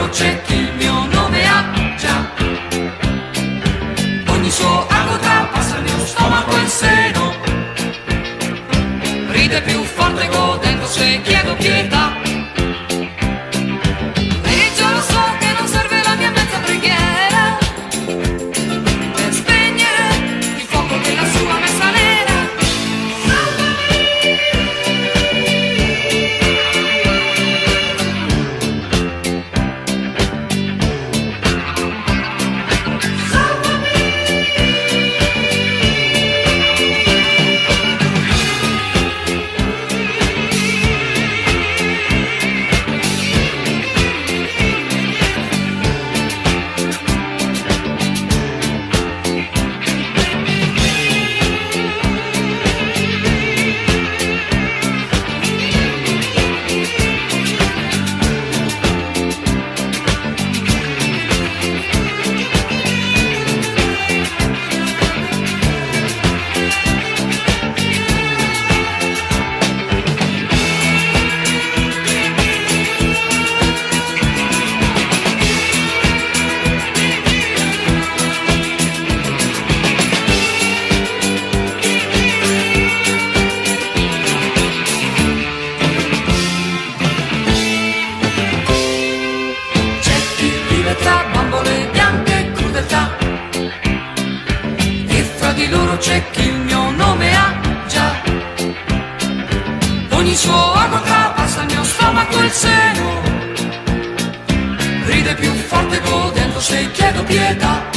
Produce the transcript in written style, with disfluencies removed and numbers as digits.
loro c'è chi il mio nome ha già. Ogni suo agota passa il mio stomaco e il seno, ride più forte godendo se chiedo pietà. E già lo so che non serve la mia mezza preghiera per spegnere il fuoco della sua messa nera. Tra bambole bianche e crudeltà, e fra di loro c'è chi il mio nome ha già. Ogni suo agota passa il mio stomaco e il seno, ride più forte godendo se chiedo pietà.